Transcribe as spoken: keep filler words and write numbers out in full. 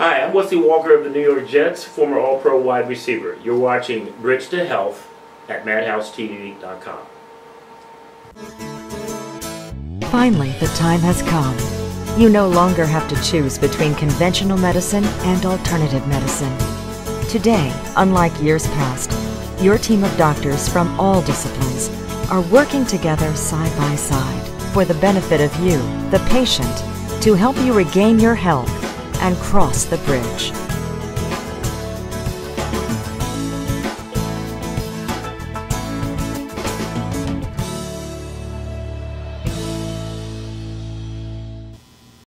Hi, I'm Wesley Walker of the New York Jets, former All-Pro wide receiver. You're watching Bridge to Health at Madhouse T V dot com. Finally, the time has come. You no longer have to choose between conventional medicine and alternative medicine. Today, unlike years past, your team of doctors from all disciplines are working together side by side for the benefit of you, the patient, to help you regain your health and cross the bridge.